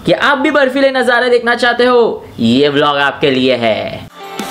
कि आप भी बर्फीले नज़ारे देखना चाहते हो, ये व्लॉग आपके लिए है।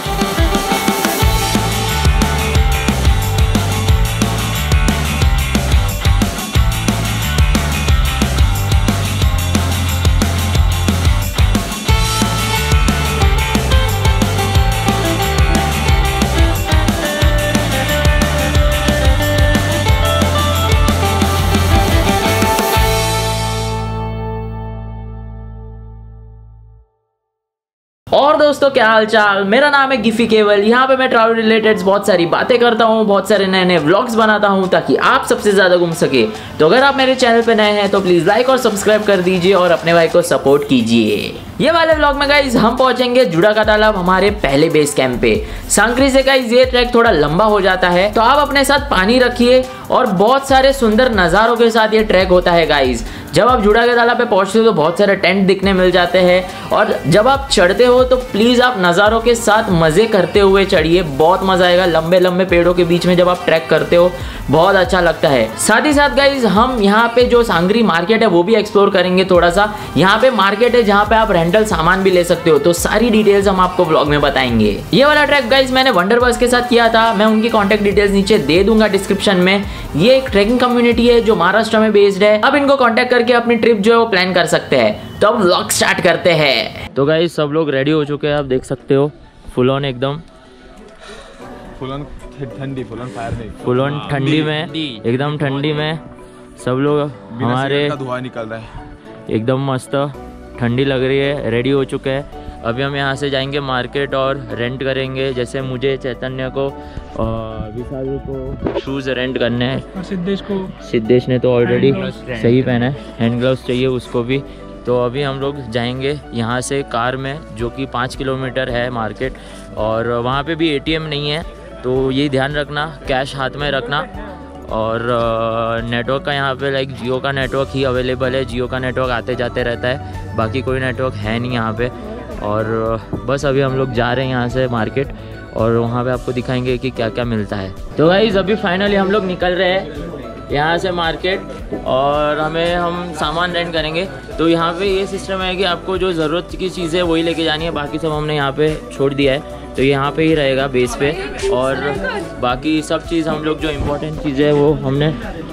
और दोस्तों क्या हाल चाल, मेरा नाम है गिफी केवल। यहाँ पे मैं ट्रैवल रिलेटेड बहुत सारी बातें करता हूँ, बहुत सारे नए नए व्लॉग्स बनाता हूँ ताकि आप सबसे ज़्यादा घूम सके। तो अगर आप मेरे चैनल पे नए हैं तो प्लीज़ लाइक और सब्सक्राइब कर दीजिए और अपने भाई को सपोर्ट कीजिए। ये वाले व्लॉग में गाइज हम पहुंचेंगे जुड़ा का तालाब, हमारे पहले बेस कैंप पे। सांकरी से गाइज ये ट्रैक थोड़ा लंबा हो जाता है, तो आप अपने साथ पानी रखिए और बहुत सारे सुंदर नज़ारों के साथ ये ट्रैक होता है गाइज। जब आप जुड़ा के तालाब पे पहुंचते हो तो बहुत सारे टेंट दिखने मिल जाते हैं, और जब आप चढ़ते हो तो प्लीज़ आप नज़ारों के साथ मज़े करते हुए चढ़िए, बहुत मज़ा आएगा। लंबे लंबे पेड़ों के बीच में जब आप ट्रैक करते हो बहुत अच्छा लगता है। साथ ही साथ गाइज हम यहाँ पे जो सांगरी मार्केट है वो भी एक्सप्लोर करेंगे थोड़ा सा। यहाँ पे मार्केट है जहाँ पे आप रेंटल सामान भी ले सकते हो, तो सारी डिटेल्स हम आपको ब्लॉग में बताएंगे। ये वाला ट्रैक गाइज मैंने वंडर बस के साथ किया था, मैं उनकी कॉन्टैक्ट डिटेल्स नीचे दे दूंगा डिस्क्रिप्शन में। ये एक ट्रैकिंग कम्युनिटी है जो महाराष्ट्र में बेस्ड है। अब इनको कॉन्टैक्ट करके अपनी ट्रिप जो है वो प्लान कर सकते हैं। तो अब व्लॉग स्टार्ट करते हैं। तो गाइज सब लोग रेडी हो चुके हैं, आप देख सकते हो फुल ऑन एकदम, फुल ऑन ठंडी, फुल ऑन फायर नहीं, फुल ऑन ठंडी में, एकदम ठंडी में सब लोग हमारे धुआं निकल रहा है, एकदम मस्त ठंडी लग रही है, रेडी हो चुके हैं। अभी हम यहाँ से जाएंगे मार्केट और रेंट करेंगे। जैसे मुझे, चैतन्य को और विशाल को शूज़ रेंट करने हैं, और सिद्धेश ने तो ऑलरेडी सही पहना है, हैंड ग्लव्स चाहिए उसको भी। तो अभी हम लोग जाएंगे यहाँ से कार में, जो कि 5 किलोमीटर है मार्केट, और वहाँ पे भी ATM नहीं है, तो ये ध्यान रखना, कैश हाथ में रखना। और नेटवर्क का यहाँ पे लाइक जियो का नेटवर्क ही अवेलेबल है, जियो का नेटवर्क आते जाते रहता है, बाकी कोई नेटवर्क है नहीं यहाँ पे। और बस अभी हम लोग जा रहे हैं यहाँ से मार्केट, और वहाँ पे आपको दिखाएंगे कि क्या क्या मिलता है। तो गाइस अभी फाइनली हम लोग निकल रहे हैं यहाँ से मार्केट, और हम सामान रेंट करेंगे। तो यहाँ पे ये सिस्टम है कि आपको जो ज़रूरत की चीज़ें वही लेके जानी है, बाकी सब हमने यहाँ पे छोड़ दिया है, तो यहाँ पे ही रहेगा बेस पे। और बाकी सब चीज़ हम लोग जो इम्पोर्टेंट चीज़ें वो हमने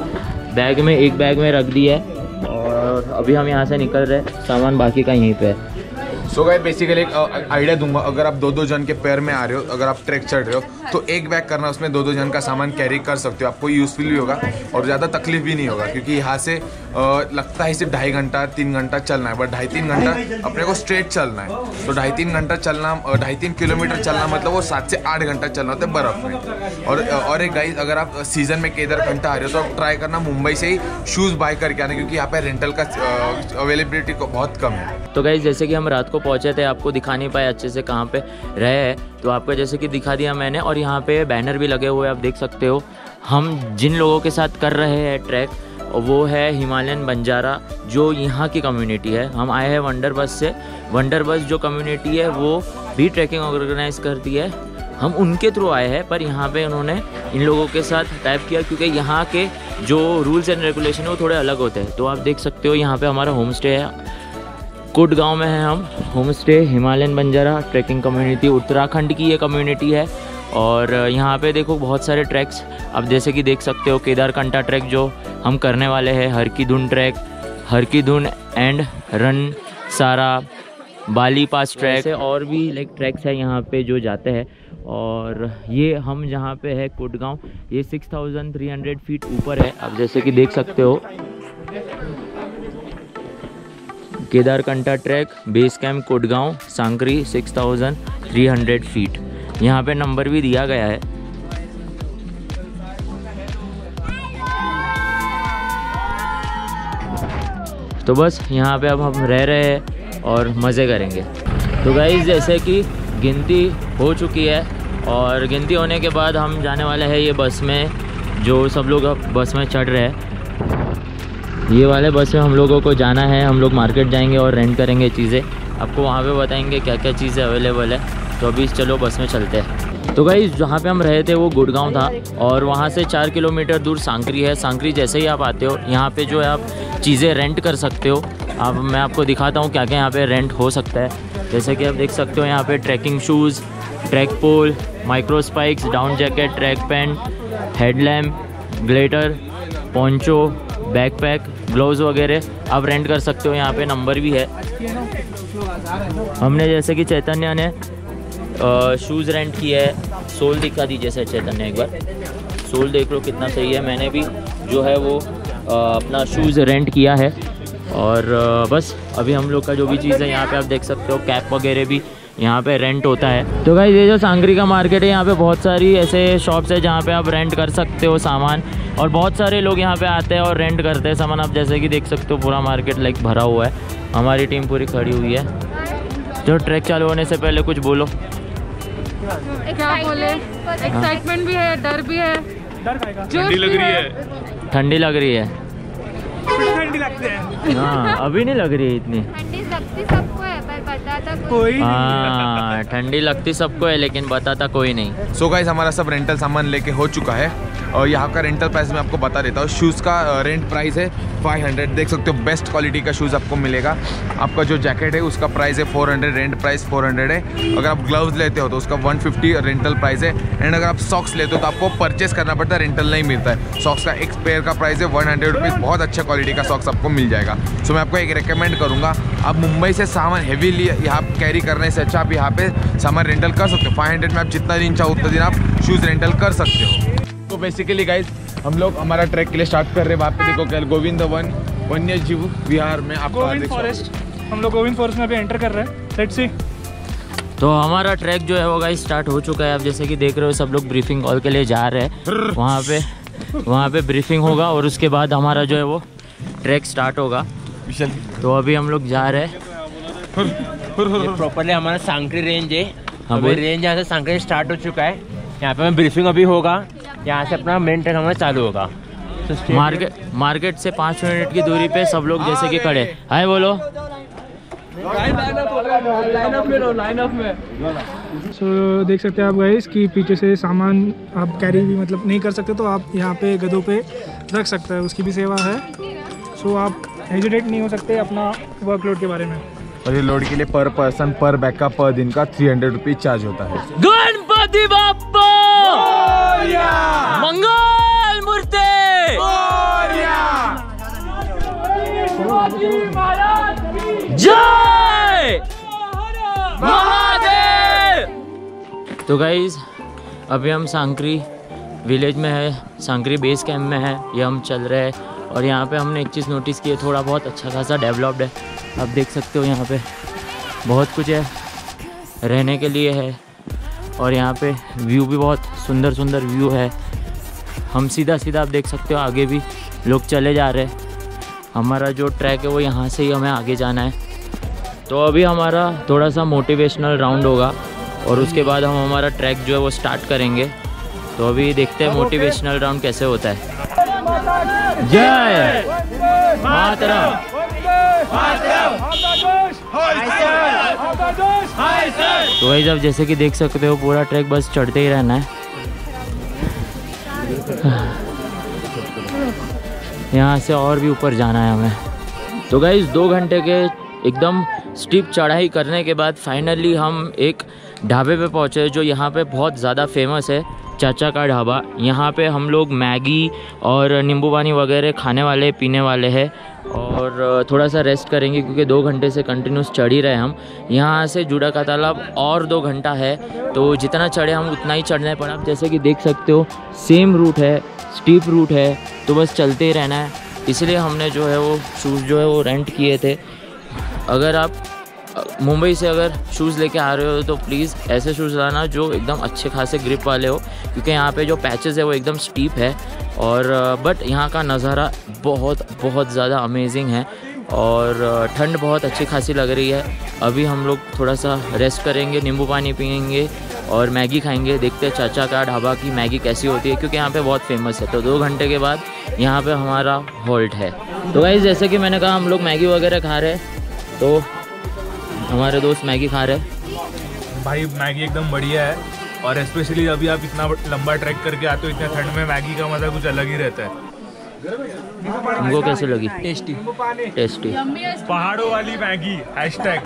बैग में, एक बैग में रख दी है, और अभी हम यहाँ से निकल रहे हैं, सामान बाकी का यहीं पे है। सो गाइस बेसिकली एक आइडिया दूंगा, अगर आप 2-2 जन के पैर में आ रहे हो, अगर आप ट्रैक चढ़ रहे हो तो एक बैग करना, उसमें 2-2 जन का सामान कैरी कर सकते हो, आपको यूज़फुल भी होगा और ज़्यादा तकलीफ भी नहीं होगा। क्योंकि यहाँ से लगता है सिर्फ 2.5 घंटा 3 घंटा चलना है, बट 2.5-3 घंटा अपने को स्ट्रेट चलना है। तो 2.5-3 घंटा चलना, 2.5-3 किलोमीटर चलना, मतलब वो 7 से 8 घंटा चलना होता है बर्फ़ में। और एक गाइस, अगर आप सीज़न में केदारकंठा आ रहे हो तो आप ट्राई करना मुंबई से ही शूज़ बाय करके आना, क्योंकि यहाँ पे रेंटल का अवेलेबिलिटी बहुत कम है। तो गाइस जैसे कि हम रात को पहुँचे थे, आपको दिखा नहीं पाए अच्छे से कहाँ पे रहे हैं, तो आपको जैसे कि दिखा दिया मैंने। और यहाँ पे बैनर भी लगे हुए हैं, आप देख सकते हो। हम जिन लोगों के साथ कर रहे हैं ट्रैक, वो है हिमालयन बंजारा, जो यहाँ की कम्युनिटी है। हम आए हैं वंडर बस से। वंडर बस जो कम्युनिटी है वो भी ट्रैकिंग ऑर्गेनाइज करती है, हम उनके थ्रू आए हैं। पर यहाँ पे उन्होंने इन लोगों के साथ टाइप किया, क्योंकि यहाँ के जो रूल्स एंड रेगुलेशन है वो थोड़े अलग होते हैं। तो आप देख सकते हो यहाँ पे हमारा होम स्टे है, कोट गांव में है हम home stay, Himalayan Banjara trekking community, Uttarakhand की ये कम्युनिटी है। और यहाँ पे देखो बहुत सारे ट्रैक्स आप जैसे कि देख सकते हो, केदारकंठा ट्रैक जो हम करने वाले हैं, हर की धुन ट्रैक, हर की धुन एंड रन सारा, बाली पास ट्रैक, और भी लाइक ट्रैक्स है यहाँ पे जो जाते हैं। और ये हम जहाँ पे है कोटगांव, ये 6300 फीट ऊपर है, आप जैसे कि देख सकते हो। Kedarkantha trek base camp Kotgaon Sankri 6300 feet, यहाँ पे नंबर भी दिया गया है। तो बस यहाँ पे अब हम रह रहे हैं और मज़े करेंगे। तो गाइस जैसे कि गिनती हो चुकी है, और गिनती होने के बाद हम जाने वाले हैं ये बस में, जो सब लोग अब बस में चढ़ रहे हैं। ये वाले बस में हम लोगों को जाना है, हम लोग मार्केट जाएंगे और रेंट करेंगे चीज़ें, आपको वहाँ पे बताएंगे क्या क्या चीज़ें अवेलेबल है। तो अभी चलो बस में चलते हैं। तो गाइस जहाँ पे हम रहे थे वो गुड़गांव था और वहाँ से 4 किलोमीटर दूर सांकरी है। सांकरी जैसे ही आप आते हो यहाँ पे जो है आप चीज़ें रेंट कर सकते हो। अब मैं आपको दिखाता हूँ क्या क्या यहाँ पे रेंट हो सकता है। जैसे कि आप देख सकते हो यहाँ पे trekking shoes, trek pole, micro spikes, down jacket, track pants, headlamp, gaiter, poncho, backpack, gloves वगैरह आप रेंट कर सकते हो। यहाँ पे नंबर भी है। हमने जैसे कि चैतन्य ने शूज़ रेंट किया है। सोल दिखा दीजिए सर चैतन्य एक बार। सोल देख लो कितना सही है। मैंने भी जो है वो अपना शूज़ रेंट किया है। और बस अभी हम लोग का जो भी चीज़ है यहाँ पे आप देख सकते हो, कैप वगैरह भी यहाँ पे रेंट होता है। तो गाइस ये जो सांकरी का मार्केट है यहाँ पे बहुत सारी ऐसे शॉप्स है जहाँ पे आप रेंट कर सकते हो सामान, और बहुत सारे लोग यहाँ पे आते हैं और रेंट करते हैं सामान। आप जैसे कि देख सकते हो पूरा मार्केट लाइक भरा हुआ है। हमारी टीम पूरी खड़ी हुई है। जो ट्रैक चालू होने से पहले कुछ बोलो। क्या बोले, एक्साइटमेंट भी है, डर भी है। ठंडी लग रही है। ठंडी लग रही है। ठंडी लगती है। हाँ अभी नहीं लग रही है इतनी। ठंडी लगती सबको है पर बताता कोई नहीं। हाँ ठंडी लगती सबको है लेकिन बताता कोई नहीं। सो गाइस हमारा सब रेंटल सामान लेके हो चुका है और यहाँ का रेंटल प्राइस मैं आपको बता देता हूँ। शूज़ का रेंट प्राइस है 500। देख सकते हो बेस्ट क्वालिटी का शूज़ आपको मिलेगा। आपका जो जैकेट है उसका प्राइस है 400, रेंट प्राइस 400 है। अगर आप ग्लव्स लेते हो तो उसका 150 रेंटल प्राइस है। एंड अगर आप सॉक्स लेते हो तो आपको परचेस करना पड़ता है, रेंटल नहीं मिलता है। सॉक्स का एक पेयर का प्राइस है 100 रुपीज़। बहुत अच्छा क्वालिटी का सॉक्स आपको मिल जाएगा। सो मैं आपको एक रिकमेंड करूँगा, आप मुंबई से सामान हैवीली यहाँ कैरी करने से अच्छा आप यहाँ पे सामान रेंटल कर सकते हो। 500 में आप जितना दिन चाहो उतना दिन आप शूज़ रेंटल कर सकते हो। तो बेसिकली गाइज हम लोग हमारा ट्रैक के लिए स्टार्ट कर रहे हैं। वहाँ पे देखो क्या गोविंद वन वन्य जीव विहार में आपको गोविंद फॉरेस्ट, हम लोग गोविंद फॉरेस्ट में अभी एंटर कर रहे हैं। Let's see. तो हमारा ट्रैक जो है वो गाइस स्टार्ट हो चुका है। आप जैसे कि देख रहे हो सब लोग ब्रीफिंग कॉल के लिए जा रहे हैं। वहाँ पे ब्रीफिंग होगा और उसके बाद हमारा जो है वो ट्रैक स्टार्ट होगा। तो अभी हम लोग जा रहे हैं। प्रॉपरली हमारा सांकरी रेंज है। हाँ, अभी रेंज यहाँ से सांकरी स्टार्ट हो चुका है। यहाँ पे हमें ब्रीफिंग अभी होगा। यहाँ से अपना मेन ट्रैक हमारा चालू होगा। मार्केट से 5 मिनट की दूरी पे सब लोग जैसे कि खड़े। हाय बोलो। सो देख सकते हैं आप गाइस कि पीछे से सामान आप कैरी भी मतलब नहीं कर सकते, तो आप यहाँ पे गधों पे रख सकते हैं, उसकी भी सेवा है। सो आप हेजिटेट नहीं हो सकते अपना वर्कलोड के बारे में। और ये लोड के लिए पर पर्सन पर बैग का पर दिन का 300 रुपीज़ चार्ज होता है। गणपति बाप्पा मंगल मूर्ति जय महादेव। तो गाइज अभी हम सांकरी विलेज में है, सांकरी बेस कैंप में है। ये हम चल रहे हैं और यहाँ पे हमने एक चीज़ नोटिस की है, थोड़ा बहुत अच्छा खासा डेवलप्ड है। आप देख सकते हो यहाँ पे बहुत कुछ है, रहने के लिए है और यहाँ पे व्यू भी बहुत सुंदर सुंदर व्यू है। हम सीधा आप देख सकते हो आगे भी लोग चले जा रहे हैं। हमारा जो ट्रैक है वो यहाँ से ही हमें आगे जाना है। तो अभी हमारा थोड़ा सा मोटिवेशनल राउंड होगा और उसके बाद हम हमारा ट्रैक जो है वो स्टार्ट करेंगे। तो अभी देखते हैं मोटिवेशनल राउंड कैसे होता है। जय मातरम। तो भाई जब जैसे कि देख सकते हो पूरा ट्रैक बस चढ़ते ही रहना है। यहाँ से और भी ऊपर जाना है हमें। तो गाइस 2 घंटे के एकदम स्टीप चढ़ाई करने के बाद फाइनली हम एक ढाबे पे पहुँचे जो यहाँ पे बहुत ज़्यादा फेमस है, चाचा का ढाबा। यहाँ पे हम लोग मैगी और नींबू पानी वगैरह खाने वाले पीने वाले हैं और थोड़ा सा रेस्ट करेंगे क्योंकि 2 घंटे से कंटिन्यूस चढ़ ही रहे हम। यहाँ से जुड़ा का तालाब और 2 घंटा है, तो जितना चढ़े हम उतना ही चढ़ने पर। आप जैसे कि देख सकते हो सेम रूट है, स्टीप रूट है, तो बस चलते ही रहना है। इसलिए हमने जो है वो शूज़ जो है वो रेंट किए थे। अगर आप मुंबई से अगर शूज़ लेके आ रहे हो तो प्लीज़ ऐसे शूज़ लाना जो एकदम अच्छे खासे ग्रिप वाले हो, क्योंकि यहाँ पे जो पैचेस है वो एकदम स्टीप है। और बट यहाँ का नज़ारा बहुत ज़्यादा अमेजिंग है और ठंड बहुत अच्छी खासी लग रही है। अभी हम लोग थोड़ा सा रेस्ट करेंगे, नींबू पानी पियेंगे और मैगी खाएंगे। देखते हैं चाचा का ढाबा की मैगी कैसी होती है, क्योंकि यहाँ पे बहुत फेमस है। तो 2 घंटे के बाद यहाँ पे हमारा हॉल्ट है। तो गाइस जैसे कि मैंने कहा हम लोग मैगी वगैरह खा रहे हैं, तो हमारे दोस्त मैगी खा रहे हैं। भाई मैगी एकदम बढ़िया है, और स्पेशली अभी आप इतना लंबा ट्रैक करके आते हो इतने ठंड में, मैगी का मजा कुछ अलग ही रहता है। तुमको कैसे लगी? Tasty tasty. पहाड़ों वाली मैगी हैशटैग।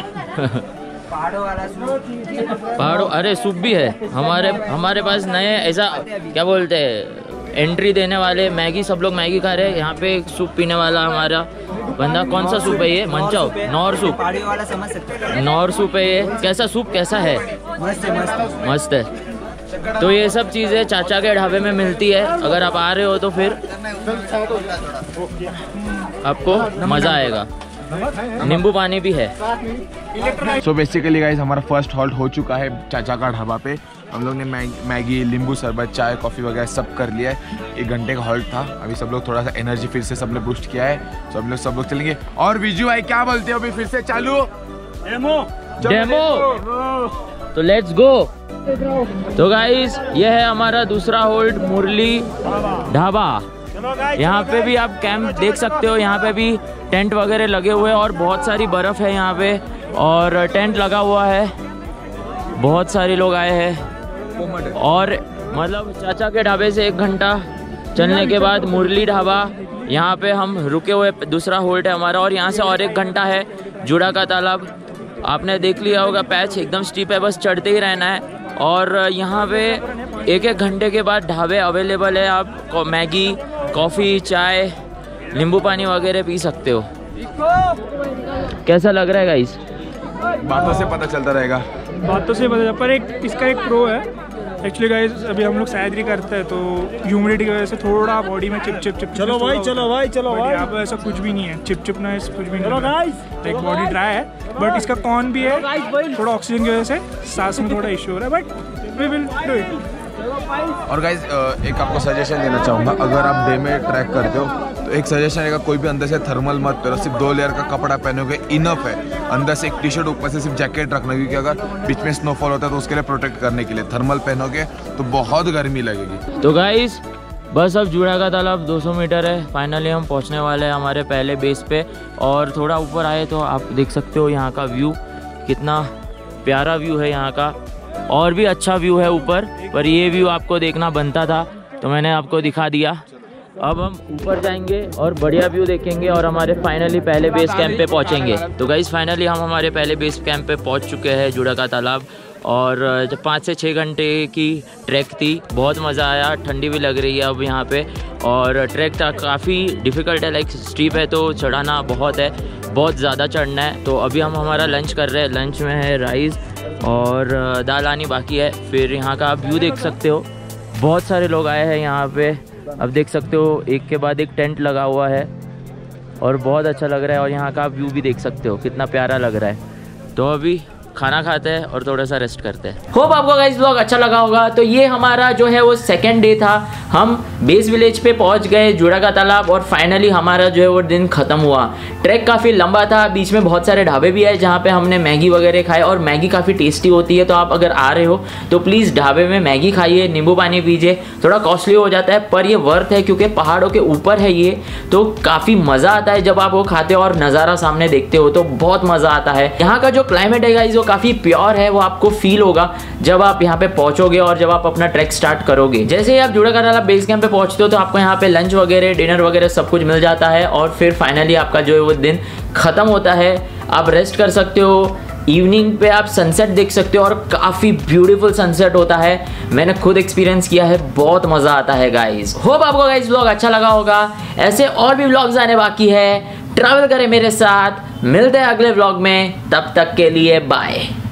पहाड़ों, अरे सूप भी है हमारे पास नए, ऐसा क्या बोलते हैं, एंट्री देने वाले मैगी, सब लोग मैगी खा रहे हैं। यहाँ पे एक सूप पीने वाला हमारा बंदा, कौन सा सूप है ये? मंचाओ, नौर सूप, वाला समझ सकते, नौर सूप है ये। कैसा सूप, कैसा है? मस्त है। तो ये सब चीज़ें चाचा के ढाबे में मिलती है, अगर आप आ रहे हो तो फिर आपको मज़ा आएगा। नींबू पानी भी है। सो बेसिकली गाइस हमारा फर्स्ट हॉल्ट हो चुका है चाचा का ढाबा पे। हम लोग ने मैगी, नींबू शरबत, चाय, कॉफ़ी वगैरह सब कर लिया है। 1 घंटे का हॉल्ट था। अभी सब लोग थोड़ा सा एनर्जी फिर से सब ने बूस्ट किया है, तो हम लोग सब लोग चलेंगे। और विजू भाई क्या बोलते हो, अभी फिर से चालू डेमो। तो लेट्स गो। तो गाइस ये है हमारा दूसरा होल्ड, मुरली ढाबा। यहाँ पे भी आप कैंप देख सकते हो, यहाँ पे भी टेंट वगैरह लगे हुए हैं और बहुत सारी बर्फ़ है यहाँ पे, और टेंट लगा हुआ है। बहुत सारे लोग आए हैं, और मतलब चाचा के ढाबे से 1 घंटा चलने के बाद मुरली ढाबा, यहाँ पे हम रुके हुए, दूसरा होल्ड है हमारा। और यहाँ से और 1 घंटा है जूड़ा का तालाब। आपने देख लिया होगा, पैच एकदम स्टीप है, बस चढ़ते ही रहना है। और यहाँ पे 1-1 घंटे के बाद ढाबे अवेलेबल है, आप मैगी, कॉफ़ी, चाय, नींबू पानी वगैरह पी सकते हो। कैसा लग रहा है गाइस? बातों से पता चलता रहेगा, बातों से पता। पर एक इसका एक प्रो है एक्चुअली गाइस, अभी हम लोग सैलरी करते हैं तो ह्यूमिडिटी की वजह से थोड़ा बॉडी में चिप चलो भाई यहाँ पे ऐसा कुछ भी नहीं है, चिपनेस कुछ भी नहीं है, एक बॉडी ड्राई है। बट इसका कॉन भी है, थोड़ा ऑक्सीजन की वजह से सांस में थोड़ा इश्यू हो रहा है, but we will do it. और गाइज एक आपको सजेशन देना चाहूँगा, अगर आप डे में ट्रैक करते हो तो एक सजेशन रहेगा, कोई भी अंदर से थर्मल मत करो, सिर्फ 2 लेयर का कपड़ा पहनोगे इनफ है। अंदर से एक टी-शर्ट, ऊपर से सिर्फ जैकेट रखना, क्योंकि अगर बीच में स्नोफॉल होता है तो उसके लिए प्रोटेक्ट करने के लिए थर्मल पहनोगे तो बहुत गर्मी लगेगी। तो गाइस बस अब जूड़ा का तालाब 200 मीटर है, फाइनली हम पहुंचने वाले हैं हमारे पहले बेस पे। और थोड़ा ऊपर आए तो आप देख सकते हो यहाँ का व्यू, कितना प्यारा व्यू है यहाँ का। और भी अच्छा व्यू है ऊपर, पर ये व्यू आपको देखना बनता था तो मैंने आपको दिखा दिया। अब हम ऊपर जाएंगे और बढ़िया व्यू देखेंगे और हमारे फाइनली पहले बेस कैंप पे पहुंचेंगे। तो गाइस फाइनली हम हमारे पहले बेस कैंप पे पहुंच चुके हैं, जूड़ा का तालाब। और जब 5 से 6 घंटे की ट्रैक थी, बहुत मज़ा आया, ठंडी भी लग रही है अब यहाँ पे। और ट्रैक काफ़ी डिफ़िकल्ट है, लाइक स्टीप है तो चढ़ाना बहुत है, बहुत ज़्यादा चढ़ना है। तो अभी हम हमारा लंच कर रहे हैं, लंच में है राइस और दाल आनी बाकी है। फिर यहाँ का आप व्यू देख सकते हो, बहुत सारे लोग आए हैं यहाँ पे, अब देख सकते हो एक के बाद एक टेंट लगा हुआ है और बहुत अच्छा लग रहा है। और यहाँ का आप व्यू भी देख सकते हो, कितना प्यारा लग रहा है। तो अभी खाना खाते हैं और थोड़ा सा रेस्ट करते हैं। होप आपको गाइस व्लॉग अच्छा लगा होगा। तो ये हमारा जो है वो सेकंड डे था, हम बेस विलेज पे पहुंच गए, जूड़ा का तालाब, और फाइनली हमारा जो है वो दिन खत्म हुआ। ट्रैक काफ़ी लंबा था, बीच में बहुत सारे ढाबे भी आए जहाँ पे हमने मैगी वगैरह खाए, और मैगी काफ़ी टेस्टी होती है। तो आप अगर आ रहे हो तो प्लीज़ ढाबे में मैगी खाइए, नींबू पानी पीजिए। थोड़ा कॉस्टली हो जाता है पर ये वर्थ है, क्योंकि पहाड़ों के ऊपर है ये, तो काफ़ी मज़ा आता है जब आप वो खाते हो और नज़ारा सामने देखते हो, तो बहुत मज़ा आता है। यहाँ का जो क्लाइमेट है गाइस वो काफ़ी प्योर है, वो आपको फील होगा जब आप यहाँ पे पहुंचोगे और जब आप अपना ट्रैक स्टार्ट करोगे। जैसे ही आप जूड़ा का तालाब बेस कैंप पे पहुंचते हो तो आपको यहाँ पे लंच वगैरह, डिनर वगैरह सब कुछ मिल जाता है, और फिर फाइनली आपका जो है वो दिन खत्म होता है। आप रेस्ट कर सकते हो, इवनिंग पे आप सनसेट देख सकते हो और काफ़ी ब्यूटीफुल सनसेट होता है। मैंने खुद एक्सपीरियंस किया है, बहुत मज़ा आता है गाइस। होप आपको गाइस व्लॉग अच्छा लगा होगा। ऐसे और भी व्लॉग्स आने बाकी है, ट्रैवल करें मेरे साथ। मिलते हैं अगले व्लॉग में, तब तक के लिए बाय।